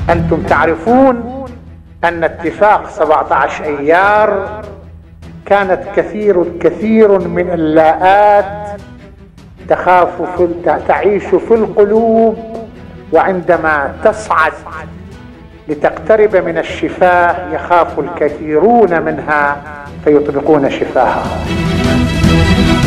أنتم تعرفون أن اتفاق 17 أيار كانت كثير من اللاءات تعيش في القلوب، وعندما تصعد لتقترب من الشفاه يخاف الكثيرون منها فيطبقون شفاهها.